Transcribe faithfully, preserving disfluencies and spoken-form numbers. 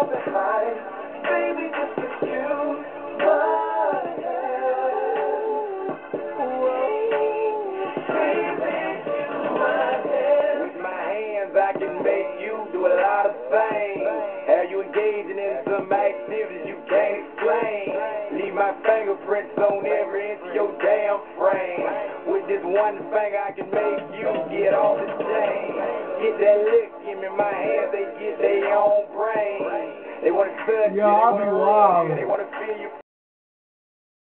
fall behind. Baby, just put you my hand. Whoa. Baby, you my hand. With my hands, I can make you do a lot of things. Have you engaging in some activities you can't explain? Leave my fingerprints on every inch of your damn frame. With this one finger, I can make you get off the chain. Get that lick, give me my hands, they get their own brain. They want to touch you, Yeah, they I'll want be to wild. you, they want to feel you.